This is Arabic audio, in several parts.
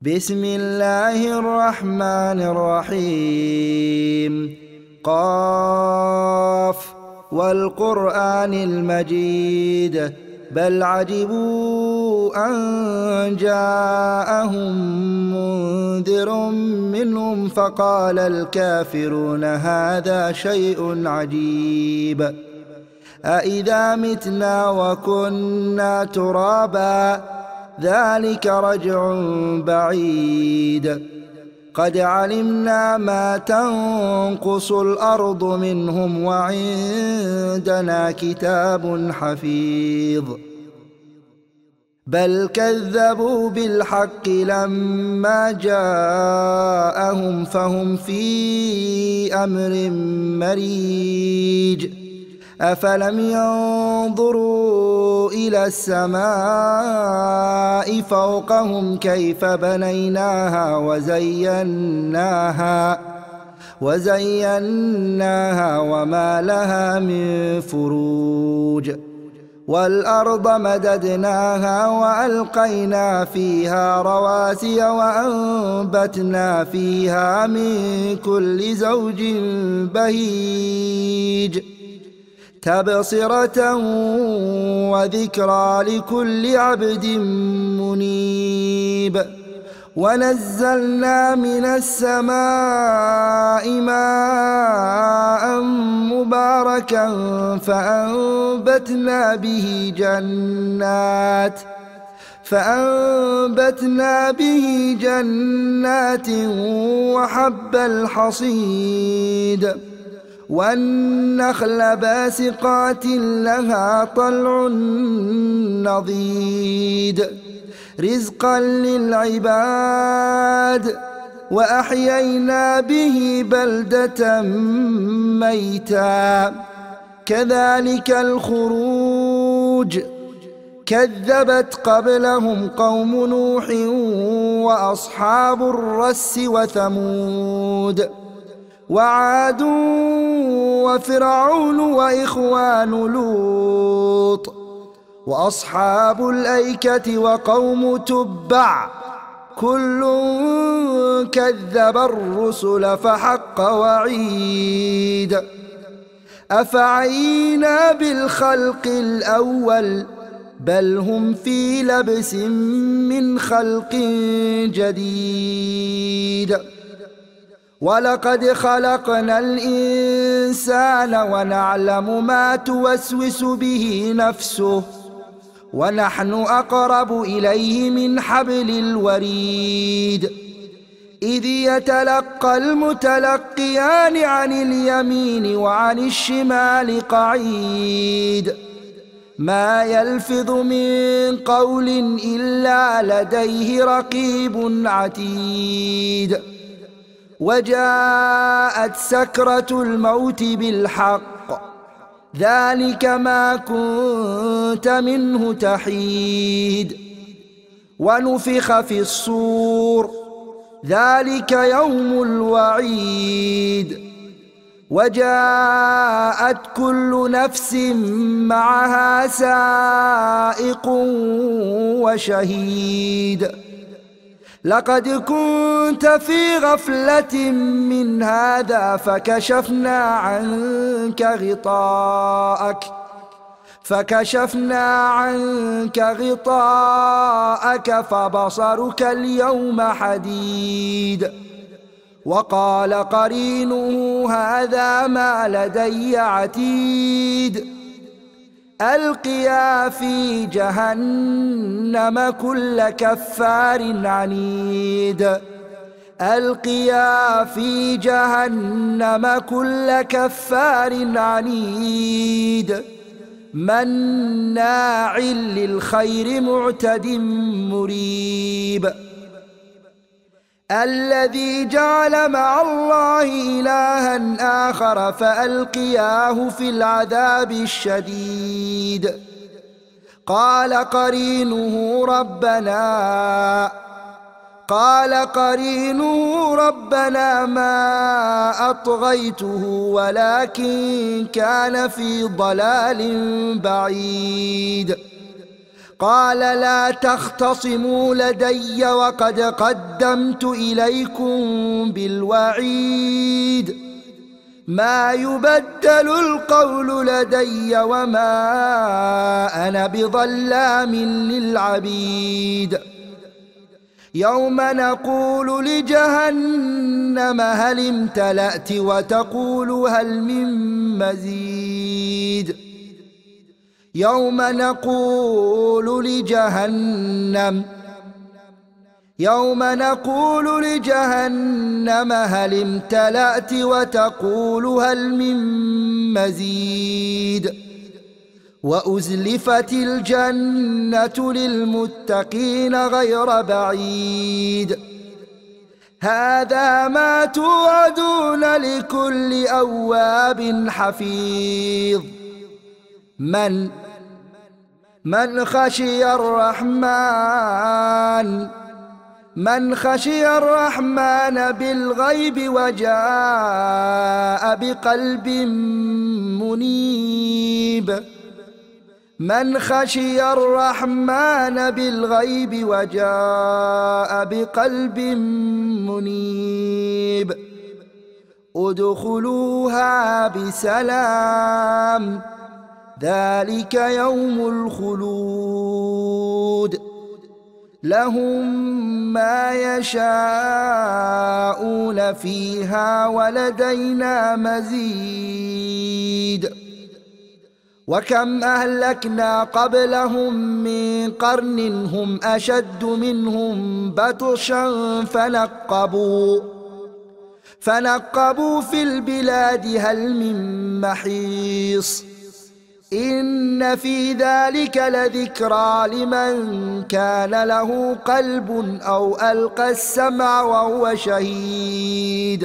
بسم الله الرحمن الرحيم. قاف والقرآن المجيد بل عجبوا أن جاءهم منذر منهم فقال الكافرون هذا شيء عجيب أإذا متنا وكنا ترابا ذلك رجع بعيد قد علمنا ما تنقص الأرض منهم وعندنا كتاب حفيظ بل كذبوا بالحق لما جاءهم فهم في أمر مريج أفلم ينظروا إلى السماء فوقهم كيف بنيناها وزيناها وما لها من فروج والأرض مددناها وألقينا فيها رواسي وأنبتنا فيها من كل زوج بهيج تبصرة وذكرى لكل عبد منيب ونزلنا من السماء ماء مباركا فأنبتنا به جنات وحب الحصيد والنخل باسقات لها طلع نضيد رزقا للعباد وأحيينا به بلدة ميتا كذلك الخروج كذبت قبلهم قوم نوح وأصحاب الرس وثمود وعاد وفرعون وإخوان لوط وأصحاب الأيكة وقوم تبع كل كذب الرسل فحق وعيد أفعينا بالخلق الأول بل هم في لبس من خلق جديد ولقد خلقنا الإنسان ونعلم ما توسوس به نفسه ونحن أقرب إليه من حبل الوريد إذ يتلقى المتلقيان عن اليمين وعن الشمال قعيد ما يلفظ من قول إلا لديه رقيب عتيد وجاءت سكرة الموت بالحق ذلك ما كنت منه تحيد ونفخ في الصور ذلك يوم الوعيد وجاءت كل نفس معها سائق وشهيد لقد كنت في غفلة من هذا فكشفنا عنك غطاءك فبصرك اليوم حديد وقال قرينه هذا ما لدي عتيد ألقيا في جهنم كل كفار عنيد ألقيا في جهنم كل كفار عنيد مناع للخير معتد مريب الذي جعل مع الله إلها آخر فألقياه في العذاب الشديد قال قرينه ربنا ما أطغيته ولكن كان في ضلال بعيد قال لا تختصموا لدي وقد قدمت إليكم بالوعيد ما يبدل القول لدي وما أنا بظلام للعبيد يوم نقول لجهنم هل امتلأت وتقول هل من مزيد يوم نقول لجهنم هل امتلأت وتقول هل من مزيد وأزلفت الجنة للمتقين غير بعيد هذا ما توعدون لكل أواب حفيظ من خشي الرحمن بالغيب وجاء بقلب منيب من خشي الرحمن بالغيب وجاء بقلب منيب ادخلوها بسلام ذلك يوم الخلود لهم ما يشاءون فيها ولدينا مزيد وكم أهلكنا قبلهم من قرن هم أشد منهم بطشا فنقبوا في البلاد هل من محيص إن في ذلك لذكرى لمن كان له قلب أو ألقى السمع وهو شهيد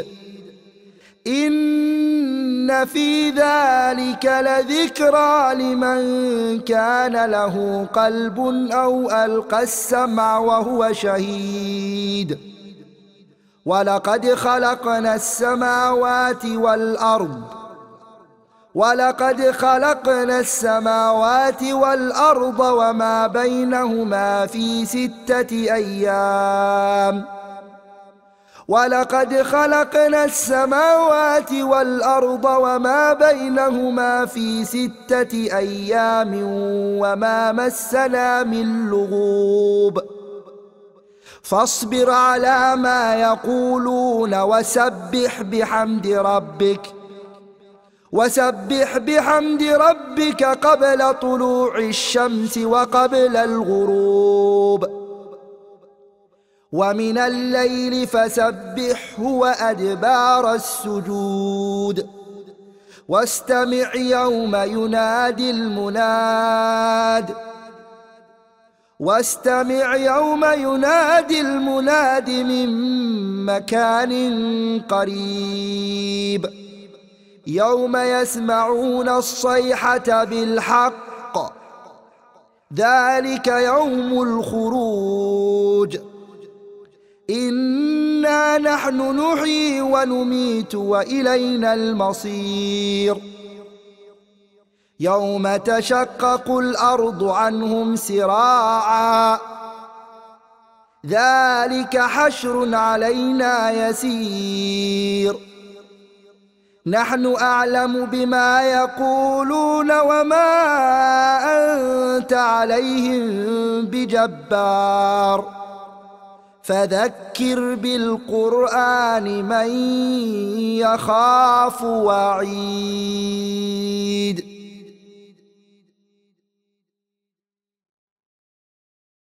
إن في ذلك لذكرى لمن كان له قلب أو ألقى السمع وهو شهيد ولقد خلقنا السماوات والأرض وما بينهما في 6 أيام وما مسنا من لغوب فاصبر على ما يقولون وسبح بحمد ربك قبل طلوع الشمس وقبل الغروب ومن الليل فسبحه وأدبار السجود واستمع يوم ينادي المناد من مكان قريب يوم يسمعون الصيحة بالحق ذلك يوم الخروج إنا نحن نحيي ونميت وإلينا المصير يوم تشقق الأرض عنهم سراعا ذلك حشر علينا يسير نحن أعلم بما يقولون وما أنت عليهم بجبار فذكر بالقرآن من يخاف وعيد